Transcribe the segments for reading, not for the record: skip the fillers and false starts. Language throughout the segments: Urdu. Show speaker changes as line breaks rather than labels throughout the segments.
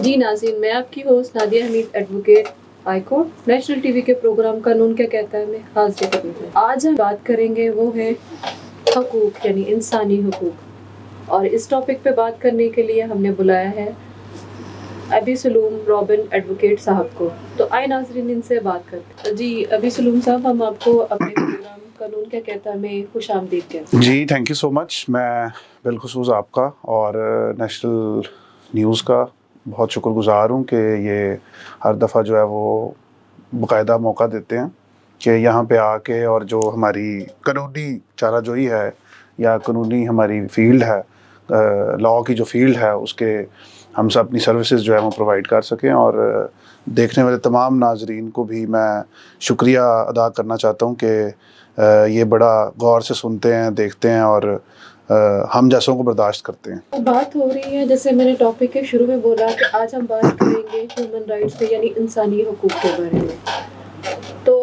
جی ناظرین، میں آپ کی host Nadia Hameed advocate high court national TV وی کے پروگرام قانون کیا کہتا ہے میں حاضر خدمت ہوں۔ آج ہم بات کریں گے وہ ہے حقوق یعنی انسانی حقوق، اور اس ٹاپک پہ بات کرنے کے لیے ہم نے بلایا ہے ابی سلوم رابن ایڈوکیٹ صاحب کو۔ تو آئے ناظرین ان سے بات کرتے ہیں۔ جی ابی سلوم صاحب، ہم آپ کو اپنے پروگرام قانون کیا کہتا ہے میں خوش آمدید کہتے ہیں۔
جی تھینک یو سو مچ۔ میں بالخصوص آپ کا اور نیشنل نیوز کا بہت شکر گزار ہوں کہ یہ ہر دفعہ جو ہے وہ باقاعدہ موقع دیتے ہیں کہ یہاں پہ آ کے اور جو ہماری قانونی چارہ جوئی ہے یا قانونی ہماری فیلڈ ہے، لاء کی جو فیلڈ ہے، اس کے ہم سب اپنی سروسز جو ہے وہ پرووائڈ کر سکیں۔ اور دیکھنے والے تمام ناظرین کو بھی میں شکریہ ادا کرنا چاہتا ہوں کہ یہ بڑا غور سے سنتے ہیں، دیکھتے ہیں اور ہم جیسوں کو برداشت کرتے ہیں۔
بات ہو رہی ہے جیسے میں نے ٹاپک کے شروع میں بولا کہ آج ہم بات کریں گے ہیومن رائٹس پہ یعنی انسانی حقوق کے بارے میں۔ تو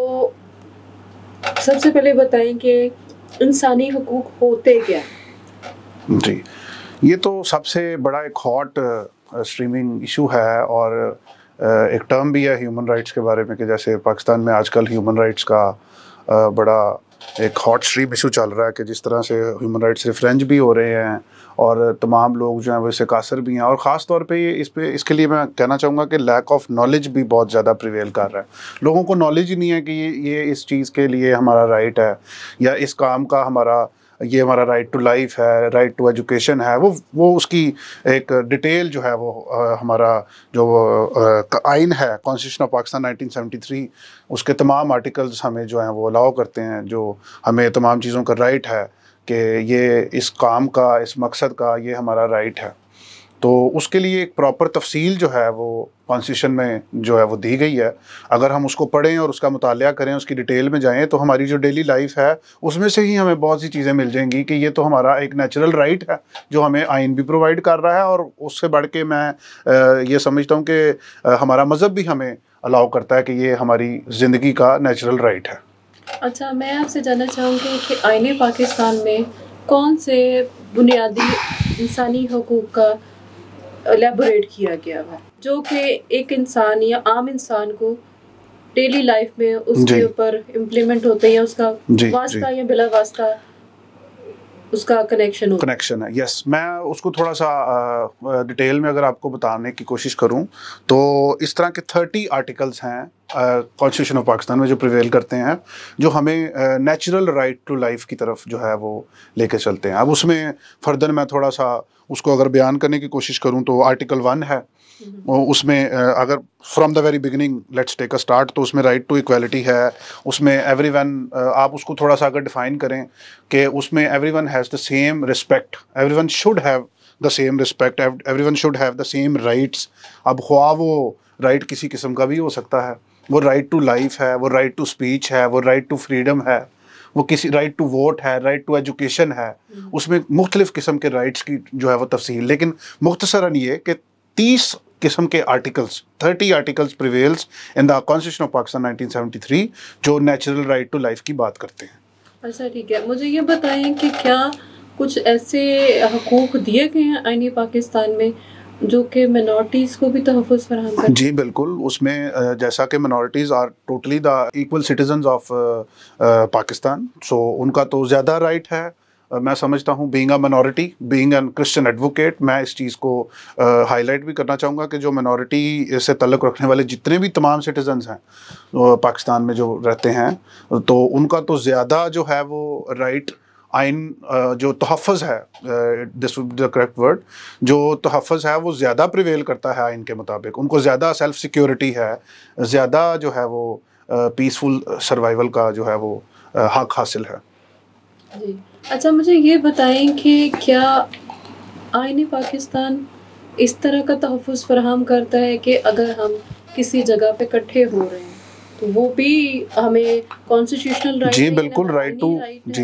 سب سے پہلے بتائیں کہ انسانی حقوق ہوتے کیا؟
جی، یہ تو سب سے بڑا ایک ہاٹ اسٹریمنگ ایشو ہے اور ایک ٹرم بھی ہے ہیومن رائٹس کے بارے میں کہ جیسے پاکستان میں آج کل ہیومن رائٹس کا بڑا ایک ہاٹ اسٹریم ایشو چل رہا ہے کہ جس طرح سے ہیومن رائٹس ریفرنج بھی ہو رہے ہیں اور تمام لوگ جو ہیں وہ اس سے قاصر بھی ہیں، اور خاص طور پہ اس کے لیے میں کہنا چاہوں گا کہ لیک آف نالج بھی بہت زیادہ پریویل کر رہا ہے۔ لوگوں کو نالج ہی نہیں ہے کہ یہ اس چیز کے لیے ہمارا رائٹ ہے یا اس کام کا یہ ہمارا رائٹ ٹو لائف ہے، رائٹ ٹو ایجوکیشن ہے، وہ اس کی ایک ڈیٹیل جو ہے وہ ہمارا جو آئین ہے کانسٹیٹیوشن آف پاکستان 1973، اس کے تمام آرٹیکلز ہمیں جو ہیں وہ الاؤ کرتے ہیں، جو ہمیں تمام چیزوں کا رائٹ ہے کہ یہ اس کام کا، اس مقصد کا یہ ہمارا رائٹ ہے۔ تو اس کے لیے ایک پراپر تفصیل جو ہے وہ کانسٹیٹیوشن میں جو ہے وہ دی گئی ہے۔ اگر ہم اس کو پڑھیں اور اس کا مطالعہ کریں، اس کی ڈیٹیل میں جائیں تو ہماری جو ڈیلی لائف ہے اس میں سے ہی ہمیں بہت سی چیزیں مل جائیں گی کہ یہ تو ہمارا ایک نیچرل رائٹ ہے جو ہمیں آئین بھی پرووائڈ کر رہا ہے، اور اس سے بڑھ کے میں یہ سمجھتا ہوں کہ ہمارا مذہب بھی ہمیں الاؤ کرتا ہے کہ یہ ہماری زندگی کا نیچرل رائٹ ہے۔
اچھا، میں آپ سے جاننا چاہوں گی کہ آئین پاکستان میں کون سے بنیادی انسانی حقوق کا الیبوریٹ کیا گیا ہے جو کہ ایک انسان یا عام انسان کو ڈیلی لائف میں اس کے اوپر امپلیمنٹ ہوتے ہیں، یا اس کا واسطہ یا بلا واسطہ اس کا کنیکشن ہے؟
یس، میں اس کو تھوڑا سا ڈیٹیل میں اگر آپ کو بتانے کی کوشش کروں تو اس طرح کے 30 آرٹیکلز ہیں کانسٹیٹیوشن آف پاکستان میں جو پریویل کرتے ہیں، جو ہمیں نیچرل رائٹ ٹو لائف کی طرف جو ہے وہ لے کے چلتے ہیں۔ اب اس میں فردر میں تھوڑا سا اس کو اگر بیان کرنے کی کوشش کروں تو آرٹیکل 1 ہے، اس میں اگر from the very beginning let's take a start تو اس میں رائٹ ٹو ایکویلٹی ہے، اس میں ایوری ون، آپ اس کو تھوڑا سا اگر ڈیفائن کریں کہ اس میں everyone has the same respect, everyone should have the same respect, everyone should have the same rights. اب خواہ وہ رائٹ کسی قسم کا بھی ہو سکتا ہے، وہ رائٹ ٹو لائف ہے، وہ رائٹ ٹو اسپیچ ہے، وہ رائٹ ٹو فریڈم ہے، وہ کسی رائٹ ٹو ووٹ ہے، رائٹ ٹو ایجوکیشن ہے، اس میں مختلف قسم کے رائٹس کی جو ہے وہ تفصیل۔ لیکن مختصراً یہ کہ 30 قسم کے articles, 30 articles prevails in the constitution of Pakistan 1973 جو نیچرل رائٹ ٹو لائف کی بات کرتے ہیں۔
اچھا ٹھیک ہے، مجھے یہ بتائیں کہ کیا کچھ ایسے حقوق دیے گئے ہیں آئین پاکستان میں جو کہ منورٹیز کو بھی تحفظ فراہم کرتے ہیں؟
جی بالکل، اس میں جیسا کہ minorities are totally the equal citizens of Pakistan, so ان کا تو زیادہ رائٹ ہے۔ میں سمجھتا ہوں being a minority, being an Christian advocate, میں اس چیز کو ہائی لائٹ بھی کرنا چاہوں گا کہ جو منورٹی سے تعلق رکھنے والے جتنے بھی تمام سٹیزنز ہیں پاکستان میں جو رہتے ہیں، تو ان کا تو زیادہ جو ہے وہ رائٹ آئین جو تحفظ ہے، this would be the correct word, جو تحفظ ہے وہ زیادہ پریویل کرتا ہے آئین کے مطابق۔ ان کو زیادہ سیلف سیکیورٹی ہے، زیادہ جو ہے وہ پیسفل سروائیول کا جو ہے وہ حق حاصل ہے۔
جی اچھا، مجھے یہ بتائیں کہ کیا آئین پاکستان اس طرح کا تحفظ فراہم کرتا ہے کہ اگر ہم کسی جگہ پہ اکٹھے ہو رہے ہیں تو وہ بھی ہمیں کانسٹیٹیوشنل رائٹ؟
جی بالکل، رائٹ ٹو،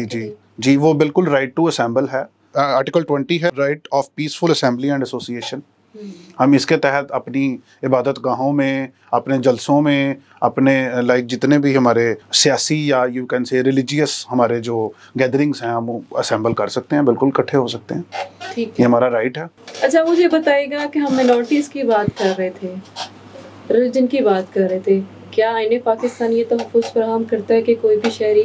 جی وہ بالکل رائٹ ٹو اسمبل ہے، آرٹیکل 20 ہے، right of peaceful assembly and association. ہم اس کے تحت اپنی عبادت گاہوں میں، اپنے جلسوں میں، اپنے جتنے بھی ہمارے سیاسی یا یو کین سے ریلیجیس ہمارے جو گیدرنگس ہیں ہم اسمبل کر سکتے ہیں، بالکل اکٹھے ہو سکتے ہیں، یہ ہمارا رائٹ ہے۔
اچھا مجھے بتائیے گا کہ ہم مائنورٹیز کی بات کر رہے تھے، ریلیجن کی بات کر رہے تھے، کیا آئین پاکستان یہ تحفظ فراہم کرتا ہے کہ کوئی بھی شہری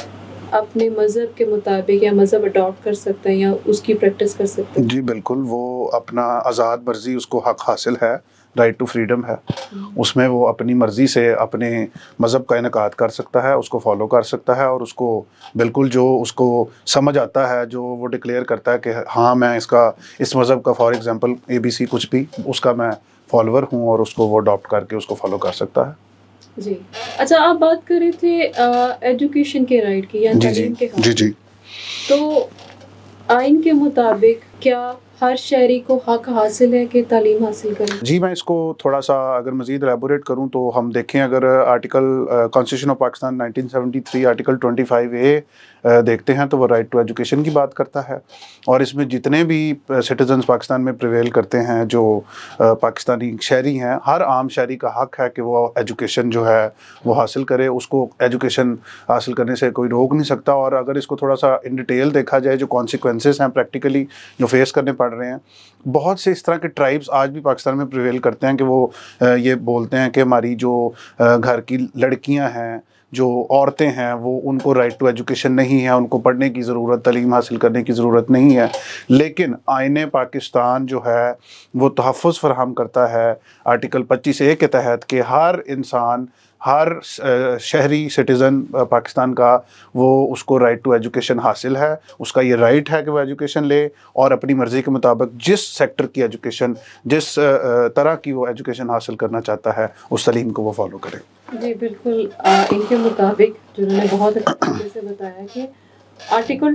اپنے مذہب کے مطابق یا مذہب اڈاپٹ کر سکتا ہے یا اس کی پریکٹس کر سکتا ہے؟
جی بالکل، وہ اپنا آزاد مرضی، اس کو حق حاصل ہے، رائٹ ٹو فریڈم ہے، اس میں وہ اپنی مرضی سے اپنے مذہب کا انعقاد کر سکتا ہے، اس کو فالو کر سکتا ہے، اور اس کو بالکل جو اس کو سمجھ آتا ہے، جو وہ ڈکلیئر کرتا ہے کہ ہاں میں اس مذہب کا فار ایگزامپل ABC کچھ بھی اس کا میں فالوور ہوں، اور اس کو وہ اڈاپٹ کر کے اس کو فالو کر سکتا ہے۔
جی اچھا، آپ بات کر رہے تھے ایجوکیشن کے رائٹ کی یا تعلیم کے حق،
جی
تو آئین کے مطابق کیا ہر شہری کو حق حاصل ہے کہ تعلیم حاصل کرے؟
جی میں اس کو تھوڑا سا اگر مزید ایلیبوریٹ کروں تو ہم دیکھیں، اگر article constitution of Pakistan 1973 article 25A دیکھتے ہیں تو وہ رائٹ ٹو ایجوکیشن کی بات کرتا ہے، اور اس میں جتنے بھی سٹیزنز پاکستان میں پریویل کرتے ہیں، جو پاکستانی شہری ہیں، ہر عام شہری کا حق ہے کہ وہ ایجوکیشن جو ہے وہ حاصل کرے، اس کو ایجوکیشن حاصل کرنے سے کوئی روک نہیں سکتا۔ اور اگر اس کو تھوڑا سا ان ڈیٹیل دیکھا جائے، جو کانسیکوینسز ہیں پریکٹیکلی جو فیس کرنے پڑ رہے ہیں، بہت سے اس طرح کے ٹرائبس آج بھی پاکستان میں پریویل کرتے ہیں کہ وہ یہ بولتے ہیں کہ ہماری جو گھر کی لڑکیاں ہیں، جو عورتیں ہیں، وہ ان کو رائٹ ٹو ایجوکیشن نہیں ہے، ان کو پڑھنے کی ضرورت، تعلیم حاصل کرنے کی ضرورت نہیں ہے، لیکن آئین پاکستان جو ہے وہ تحفظ فراہم کرتا ہے آرٹیکل 25A کے تحت کہ ہر انسان، ہر شہری سٹیزن پاکستان کا، وہ اس کو رائٹ ٹو ایجوکیشن حاصل ہے، اس کا یہ رائٹ ہے کہ وہ ایجوکیشن لے، اور اپنی مرضی کے مطابق جس سیکٹر کی ایجوکیشن، جس طرح کی وہ ایجوکیشن حاصل کرنا چاہتا ہے، اس تعلیم کو وہ فالو کرے۔
جی بالکل، ان کے مطابق جنہوں نے بہت اچھے طریقے سے بتایا کہ آرٹیکل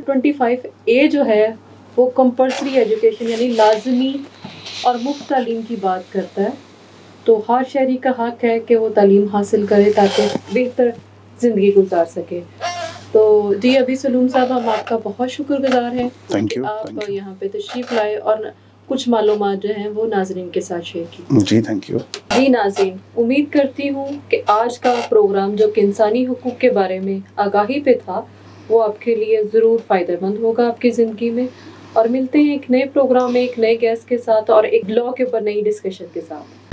25A جو ہے وہ کمپلسری ایجوکیشن یعنی لازمی اور مفت تعلیم کی بات کرتا ہے، تو ہر شہری کا حق ہے کہ وہ تعلیم حاصل کرے تاکہ بہتر زندگی گزار سکے۔ تو جی ابھی سلوم صاحب، ہم آپ کا بہت شکر گزار ہیں کہ آپ یہاں پہ تشریف لائے اور کچھ معلومات جو ہیں وہ ناظرین کے ساتھ شیئر کی۔
جی تھینک یو۔
جی ناظرین، امید کرتی ہوں کہ آج کا پروگرام جو کہ انسانی حقوق کے بارے میں آگاہی پہ تھا، وہ آپ کے لیے ضرور فائدہ مند ہوگا آپ کی زندگی میں، اور ملتے ہیں ایک نئے پروگرام میں ایک نئے گیسٹ کے ساتھ اور ایک لاء کے اوپر نئی ڈسکشن کے ساتھ۔